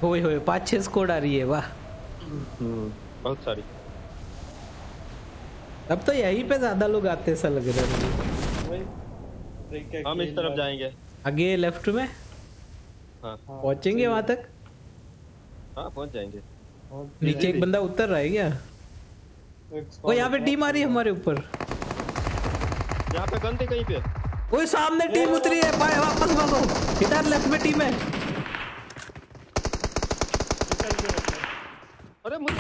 होए होए 5-6 स्क्वाड आ रही है, वाह। बहुत सारी। अब तो यहीं पे ज्यादा लोग आते ऐसा लग रहा है मुझे। हम इस तरफ जाएंगे आगे लेफ्ट में। हाँ पहुंचेंगे वहां तक। हाँ पहुंच जाएंगे। नीचे एक बंदा उतर रहा है क्या? वो यहाँ पे टीम आ रही है हमारे ऊपर। यहाँ पे गन थे कहीं पे। वो सामने टीम उतरी है, भाई वापस भागो। इधर लेफ्ट में टीम है। अरे मुझे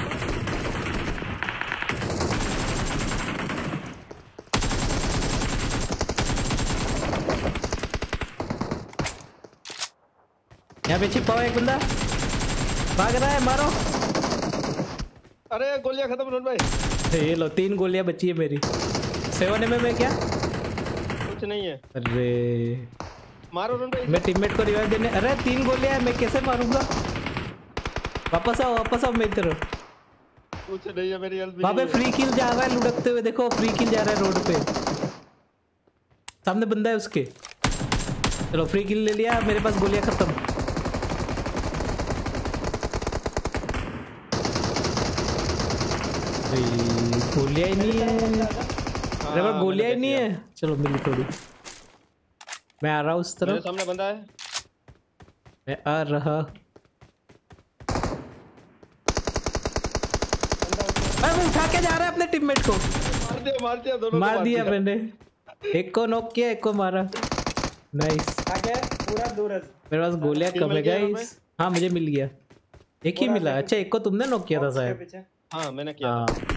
यहाँ पे छिपा हुआ एक बंदा भाग रहा है, मारो। अरे गोलियां खत्म रोन भाई। ये लो 3 गोलियां बची है मेरी। 7 में मैं क्या कुछ नहीं है। अरे मारो रोन भाई। मैं टीममेट को रिवाइव देने। अरे 3 गोलियां है, मैं कैसे मारूंगा? वापस आओ मेरी तरफ। कुछ नहीं है मेरी हेल्थ। वहां पे फ्री किल जा रहा है लुढ़कते हुए, देखो फ्री किल जा रहा है रोड पे। सामने बंदा है उसके। चलो फ्री किल ले लिया, मेरे पास गोलियां खत्म। गोलियां ही नहीं है, मेरे पास गोलियां ही नहीं है। चलो मिली थोड़ी। मैं आ रहा हूँ उस तरफ। मेरे सामने बंदा है। मैं आ रहा। वो उठा के जा रहा है अपने टीममेट को। मार दिया दोनों को मार दिया मैंने। एक को नॉक किया, एक को मारा। नाइस। आगे पूरा दूर है। मेरे पास गोलियां कम है गाइस। हाँ मुझे मिल गया, एक ही मिला। अच्छा एक को तुमने नॉक किया था शायद। हाँ मैंने किया था।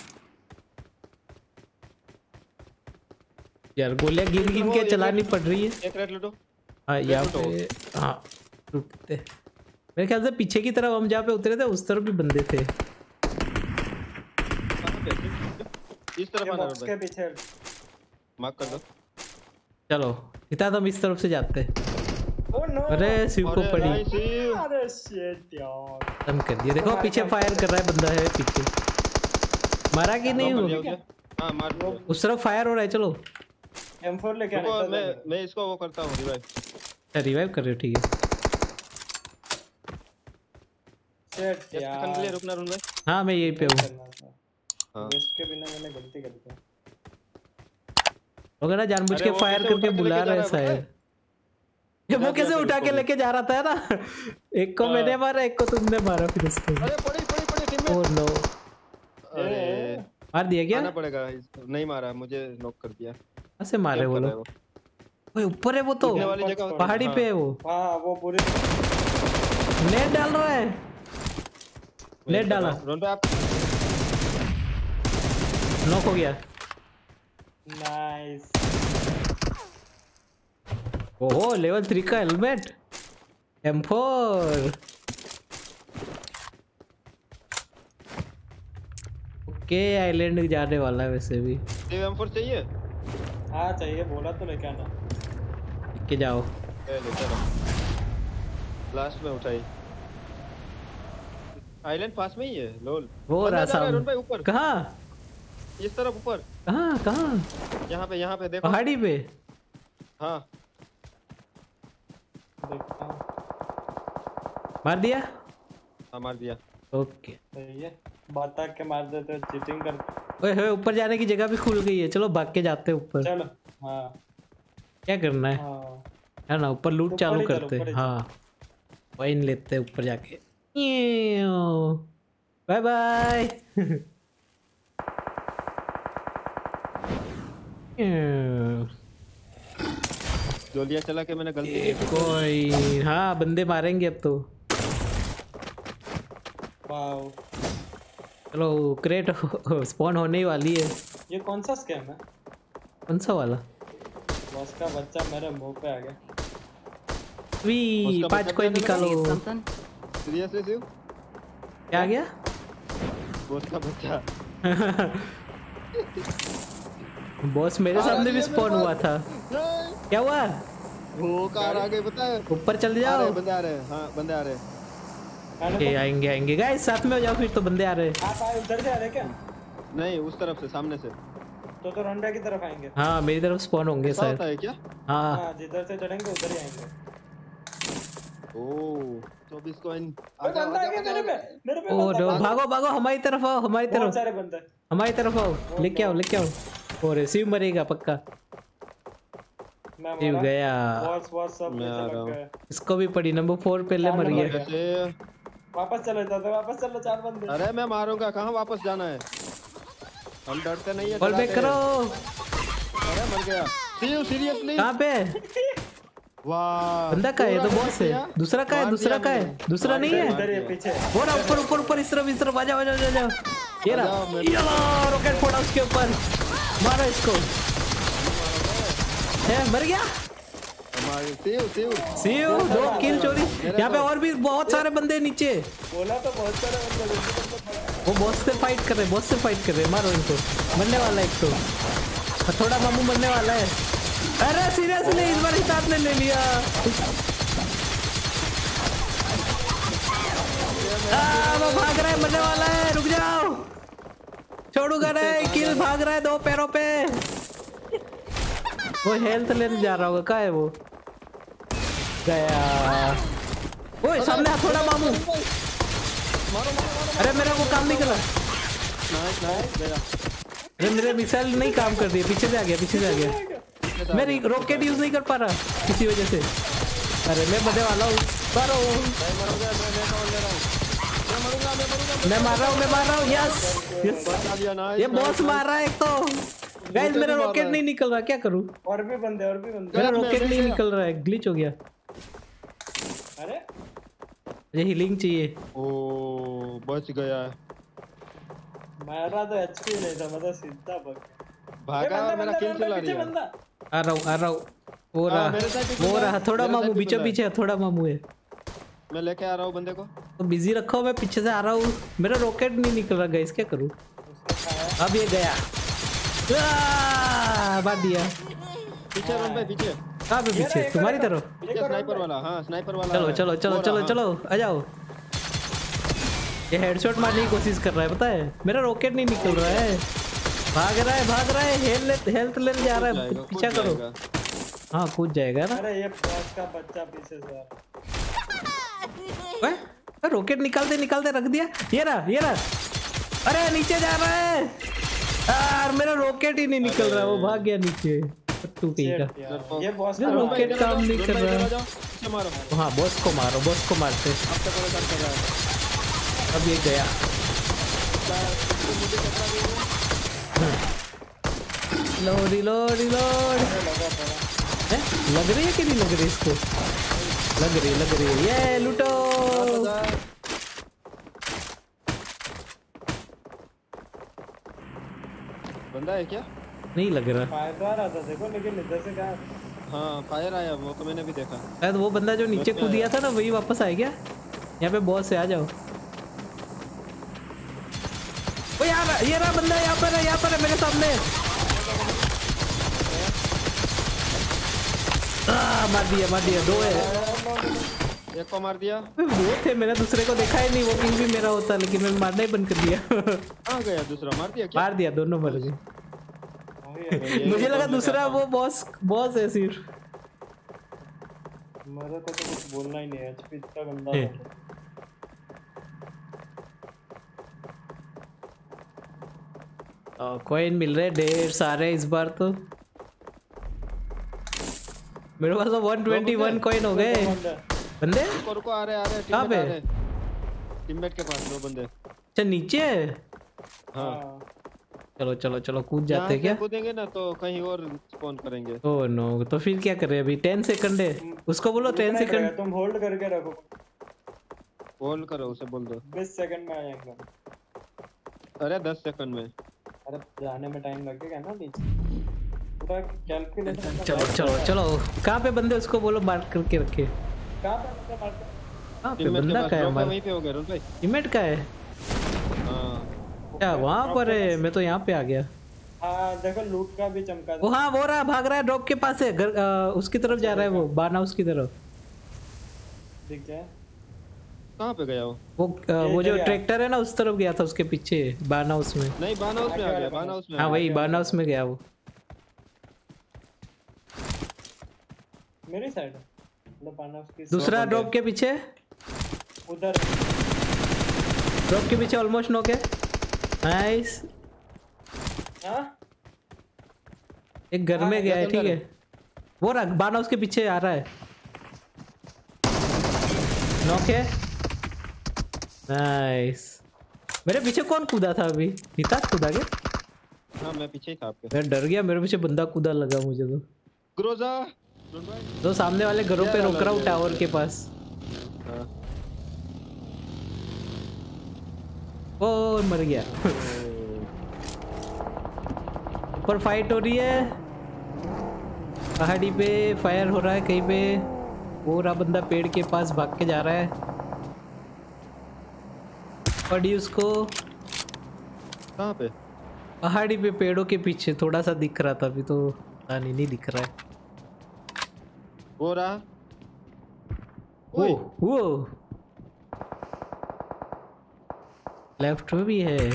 यार गोलियां गिन गिन के चलानी पड़ रही है। एक रेड लूटो। हाँ यहाँ पे हाँ टूटते। मेरे ख्याल से पीछे की तरफ हम जहाँ पे उतरे थे उस तरफ भी बंदे थे। इस तरफ आना बॉक्स के पीछे मार्क कर दो। चलो इतना तो हम इस तरफ से जाते हैं। Oh no. अरे शिव को पड़ी। अरे शिट यार, खत्म कर दिया। देखो पीछे फायर कर रहा है बंदा है पीछे। मारा कि नहीं वो? हाँ मार दिया। उस तरफ फायर हो रहा है। चलो M4 लेके आना। मैं इसको वो करता हूँ रिवाइव। अच्छा रिवाइव कर रहे हो, ठीक है। शिट यार रुकना रुन भाई। हाँ मैं यहीं पे हूँ। हाँ इसके बिना मैंने गलती कर दी। वो ना जानबूझ के फायर करके बुला रहा है शायद। ये वो कैसे उठा के लेके जा रहा था ना। एक को मैंने मारा, एक को तुमने मारा फिर उसको। अरे पड़ी टीम में। Oh no. अरे मार दिया क्या? आना पड़ेगा। नहीं मारा, मुझे नॉक कर दिया। कैसे मारे वो लोग? ओए ऊपर है वो तो, पहाड़ी पे है वो। हाँ वो पूरी नेट डाल रहा है। नेट डाला। रोन पे आप नॉक हो गया। नाइस। ओहो लेवल 3 का हेलमेट M4। ओके आइलैंड जाने वाला है वैसे भी। M4 चाहिए? हाँ चाहिए, बोला तो लेके आना। लेके जाओ। ले चलो। लास्ट में उठाई। आइलैंड पास में ही है लोल। वो रहा सामने। ऊपर कहाँ? इस तरफ ऊपर। कहाँ? यहाँ पे देखो। पहाड़ी पे। हाँ देखता हूँ। मार दिया? हाँ मार दिया। ओके सही है, बता के मार देते, चीटिंग कर। ओए होए ऊपर जाने की जगह भी खुल गई है। चलो भाग के जाते हैं ऊपर। चलो हाँ क्या करना है? हाँ है ना ऊपर लूट चालू करते हैं। हाँ वाइन लेते हैं ऊपर जाके। Bye bye. गोलियां चला के मैंने गलती की। कोई हाँ बंदे मारेंगे अब तो। वाओ चलो क्रेट स्पॉन होने ही वाली है। ये कौन सा स्कैम है? कौन सा वाला? बॉस का बच्चा मेरे मुंह पे आ गया। वी 5 कोई निकालो। सीरियसली शिव? क्या आ गया? बॉस का बच्चा। बॉस मेरे सामने भी स्पॉन हुआ था। क्या हुआ? वो कार आ गई पता है। ऊपर चल जाओ। बंदे आ रहे हैं। हाँ बंदे आ रहे हैं। आएंगे गाइस साथ में हो जाओ फिर तो। बंदे आ रहे हैं। आप उधर से आ रहे क्या? नहीं उस तरफ से, सामने से। तो रोंडा की तरफ आएंगे। हाँ मेरी तरफ स्पॉन होंगे शायद। है क्या? हाँ जिधर से चढ़ेंगे उधर ही आएंगे। Oh 24 coin. ओए बंदा आ गया मेरे पे ओ नो, भागो भागो, हमारी तरफ आओ, हमारी बहुत तरफ, सारे बंदे। हमारी तरफ आओ, लेके आओ लेके आओ। और शिव मरेगा पक्का। मैं शिव मरा। गया, बॉस सब मैं आ पीछे रहा लग हूँ। गए। इसको भी पड़ी। नंबर 4 पहले चार मर नंबर गया। पे। कैसे? वापस चलो जाते, वापस चलो, 4 बंदे। अरे मैं मारूंगा, कहाँ वापस जाना है? हम डरते नहीं है, कॉल बैक चलाते करो। हैं। अरे मर गया। सीरियसली? कहाँ पे वाह, बंदा? का है? ये तो पूरा बॉस है। किया। दूसरा का है? मार दूसरा दिया का है? मैंने। दूसरा मार नहीं दिया, है? मार इधर ये दिया। पीछे। वो रहा ऊपर ऊपर ऊपर, इस तरफ इस तरफ, आ जाओ आ जाओ आ जाओ। ये आ रहा, जाओ, मेरे- ये रहा, रॉकेट फोड़ा उसके ऊपर, मारो इसको। है, मर गया। हमारे सीव सीओ 2 किल चोरी। यहाँ पे और भी बहुत सारे बंदे नीचे। बोला तो बहुत सारे बंदे। वो बॉस से फाइट कर रहे, बॉस से फाइट कर रहे। मारो इनको, मरने वाला है एक तो। थोड़ा मामू मरने वाला है। अरे सीरियसली इस बार हिसाब ने ले लिया। वो भाग रहा है, मरने वाला है, रुक जाओ, छोड़ूंगा नहीं। किल भाग रहा है 2 पैरों पे। वो हेल्थ लेने जा रहा होगा। कहाँ है वो? गया। ओए सामने हथौड़ा मामू। अरे मेरा वो काम नहीं कर रहा। नाइस मेरा। अरे मेरे मिसाइल नहीं काम कर रही है। पीछे से आ गया, पीछे से आ गया। मैं रॉकेट यूज नहीं कर पा रहा किसी वजह से। अरे मैं मरने वाला हूँ। मारो। मैं मार रहा हूँ, मैं मार रहा हूँ। यस यस, ये बॉस मार रहा है एक तो। गाइस मेरा रॉकेट नहीं निकल रहा, क्या करूँ? और भी बंदे। मेरा रॉकेट नहीं निकल रहा है, ग्लिच हो गया। अरे ये हीलिंग चाहिए। ओ बच गया। मेरा तो एचपी नहीं था, मतलब सीधा भागा और मेरा किल चला पीछे रही है। बंदा। आ रहा हूँ। वो रहा, मेरे साथ भी वो बंदा रहा है, थोड़ा मेरे मामू, साथ भी बीचों बंदा है। पीछे थोड़ा मामू है। मैं लेके आ रहा हूँ बंदे को। तो बिजी रखो, मैं पीछे से आ रहा हूँ। मेरा रॉकेट नहीं निकल रहा गाइस, क्या करूँ? अब ये गया, मार दिया। पीछे रन पे, पीछे कहाँ पे पीछे? तुम्हारी तरफ? पीछे स्नाइपर वाला। हाँ स्नाइपर वाला चलो है। चलो चलो वो चलो रहा, चलो, आ जाओ। ये हेडशॉट मारने की कोशिश कर रहा है, पता है? मेरा रॉकेट नहीं निकल रहा है। भाग रहा है, भाग रहा है, हेल्थ लेने जा रहा है। पीछा करो। हाँ कूद जाएगा ना। अरे ये बॉस का बच्चा पीछे से आ रहा। रॉकेट निकालते निकालते रख दिया। ये रहा, ये रहा। अरे नीचे जा रहा है यार, मेरा रॉकेट ही नहीं निकल रहा। वो भाग गया नीचे। टूटी का ये बॉस ये का रॉकेट काम नहीं कर रहा। मारो। हाँ बॉस को मारो, बॉस को मारते। अब तक वाला काम कर रहा है। अब ये गया। Load reload reload. लग रही है कि नहीं लग रही? इसको लग रही, लग रही है। ये लूटो। बंदा है क्या? नहीं लग रहा। फायर आ रहा था देखो, लेकिन इधर से क्या? हाँ फायर आया, वो तो मैंने भी देखा। शायद वो बंदा जो नीचे कूद दिया था ना, वही वापस आ गया। यहाँ पे बॉस है, आ जाओ। वो यार, ये रहा बंदा, यहाँ पर है, यहाँ पर है मेरे सामने। मार दिया, मार दिया। 2 है। एक को मार दिया। वो थे, मैंने दूसरे को देखा ही नहीं। वो किंग भी मेरा होता, लेकिन मैंने मारना ही बंद कर दिया। कहाँ गया दूसरा? मार दिया क्या? मार दिया, दोनों मर गए। मुझे लगा दूसरा वो बॉस है सिर्फ। मेरे को तो कुछ बोलना ही नहीं है, एचपी इतना गंदा है। कॉइन मिल रहे ढेर सारे इस बार तो। मेरे पास तो 121 कॉइन हो गए। बंदे को आ रहे कहाँ पे? टीममेट के पास 2 बंदे। अच्छा नीचे है। हाँ चलो चलो चलो, कूद जाते हैं क्या? कूदेंगे ना तो कहीं और स्पॉन करेंगे। ओह नो, तो फिर क्या करें अभी? 10 सेकंड है, उसको बोलो 10 सेकंड। तुम होल्ड करके रखो। होल्ड करो, उसे बोल दो 20 सेकंड में आ जाएंगे। अरे 10 सेकंड में। अरे जाने में टाइम लगेगा ना नीचे, पूरा कैलकुलेशन। चलो चलो चलो, कहाँ पे बंदे? उसको बोलो मार्क करके रखे। कहाँ पे मारते? कहाँ पे बंदा? का है हमारा? वहीं पे हो गया रुन भाई। टीममेट का है हां क्या? वहाँ पर है, मैं तो यहाँ पे आ गया। हाँ देखो लूट का भी चमका। वो हाँ, वो रहा, भाग रहा है, ड्रॉप के पास है। घर उसकी तरफ जा रहा है, वो बाना उसकी तरफ। दिख गया। कहाँ पे गया वो जो ट्रैक्टर है ना, उस तरफ गया था, उसके पीछे बाना उसमें। नहीं बाना हाउस में आ गया, बाना हाउस में। हाँ वही बाना हाउस में गया वो। मेरी साइड मतलब पानस की दूसरा ड्रॉप के पीछे, उधर ड्रॉप के पीछे ऑलमोस्ट नॉक है। नाइस। हाँ एक घर में गया है, ठीक है। वो रख बाना उसके पीछे आ रहा है, नॉक है। नाइस। मेरे पीछे कौन कूदा था अभी? हिताज कूदा क्या? हाँ मैं पीछे ही था आपके। मैं डर गया, मेरे पीछे बंदा कूदा लगा मुझे तो। ग्रोजा तो सामने वाले घरों पे रोक रहा हूँ टावर के पास। हाँ। ओ मर गया। ऊपर फाइट हो रही है, पहाड़ी पे फायर हो रहा है कहीं पे। वो रहा बंदा पेड़ के पास भाग के जा रहा है, पड़ी उसको। कहाँ पे? पहाड़ी पे पेड़ों के पीछे थोड़ा सा दिख रहा था, अभी तो पता नहीं दिख रहा है। वो रहा। वो लेफ्ट में भी है।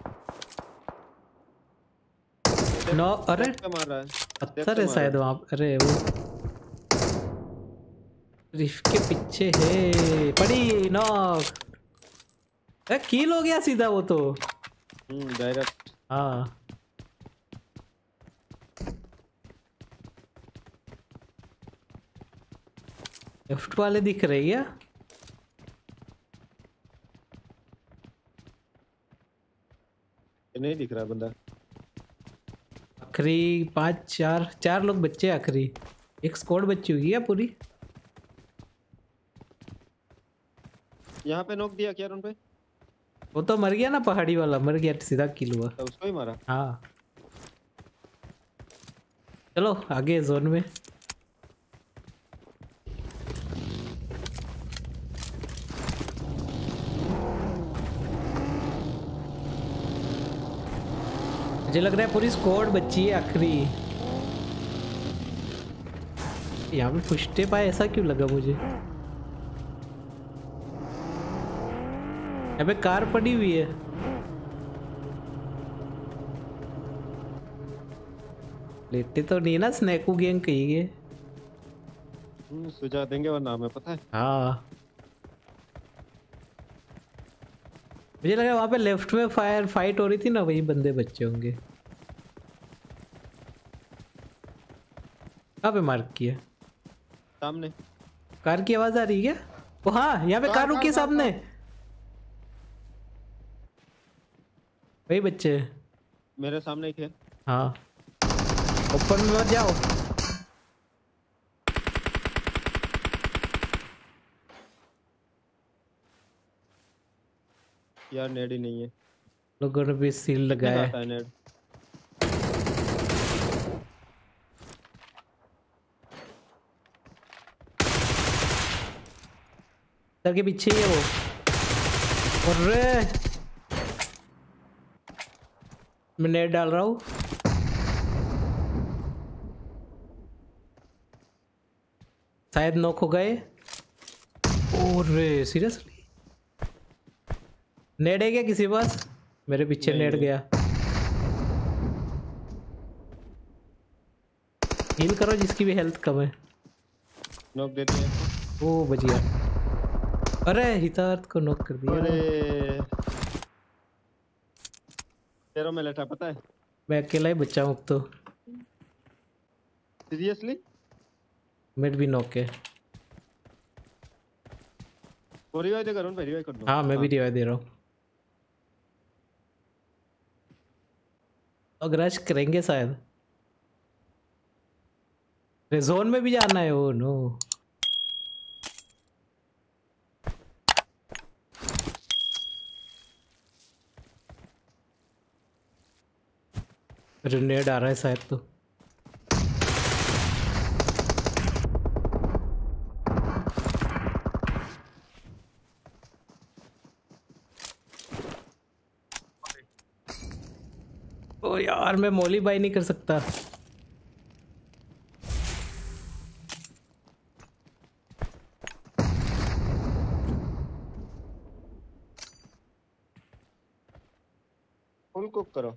नो अरे मार रहा है, पत्थर है शायद वहां। अरे वो रिफ के पीछे है, पड़ी नॉक। किल हो गया सीधा वो तो। डायरेक्ट। हाँ लेफ्ट वाले दिख रहे क्या? नहीं दिख रहा बंदा। आखिरी 4 लोग बच्चे आखिरी। एक स्क्वाड बच्ची हुई है पूरी। यहाँ पे नॉक दिया क्या उन पे? वो तो मर गया ना, पहाड़ी वाला मर गया, सीधा किल हुआ। तो उसको ही मारा। हाँ चलो आगे जोन में। मुझे लग रहा है पूरी स्क्वाड बची है आखिरी। यहाँ पे फुस्टे पाए, ऐसा क्यों लगा मुझे? यहाँ पे कार पड़ी हुई है। लेटे तो नहीं ना स्नैकू गैंग कही है। सुझा देंगे वरना हमें पता है। हाँ मुझे लगा वहां पे लेफ्ट में फाइट हो रही थी ना, वही बंदे बच्चे होंगे। कहाँ पे मार्क किया? सामने कार की आवाज आ रही है क्या? ओ हाँ यहाँ पे कार रुकी है सामने। वही बच्चे मेरे सामने ही थे। हाँ ऊपर में मत जाओ। यार नेड ही नहीं है। लोगों ने भी सील लगाया है। नेड सर के पीछे ही है वो। अरे मैं नेट डाल रहा हूँ। शायद नॉक हो गए। ओरे सीरियसली नेट है क्या किसी के पास? मेरे पीछे नेट गया। हील करो जिसकी भी हेल्थ कम है। नॉक देते हैं। ओ बच गया। अरे हितार्थ को नॉक कर दिया। अरे तेरा में लेटा पता है। मैं अकेला ही बच्चा हूँ अब तो। सीरियसली मेड भी नॉक है। वो रिवाइव दे करूँ, रिवाइव कर दो। हाँ मैं भी रिवाइव दे रहा हूँ। और रश करेंगे शायद। जोन में भी जाना है। ओ नो ग्रेनेड आ रहा है शायद तो। ओ यार मैं मौली बाई नहीं कर सकता। फुल कुक करो।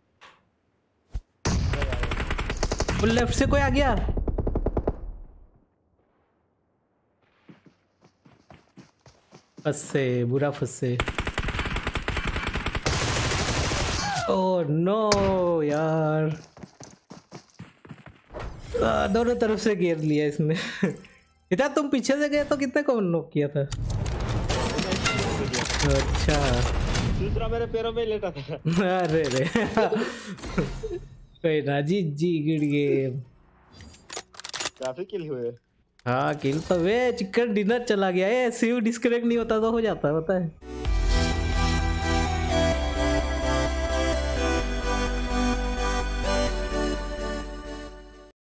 फुल लेफ्ट से कोई आ गया। फंसे, बुरा फंसे। ओह नो यार, दोनों तरफ से घेर लिया इसने। इतना तुम पीछे से गए तो कितने को नॉक किया था? अच्छा, दूसरा मेरे पैरों में लेटा था। अरे रे। कोई ना, जी गुड गेम। काफी किल हुए। हाँ किल तो वे चिकन डिनर चला गया है, सीव डिस्कनेक्ट नहीं होता तो हो जाता है, पता है।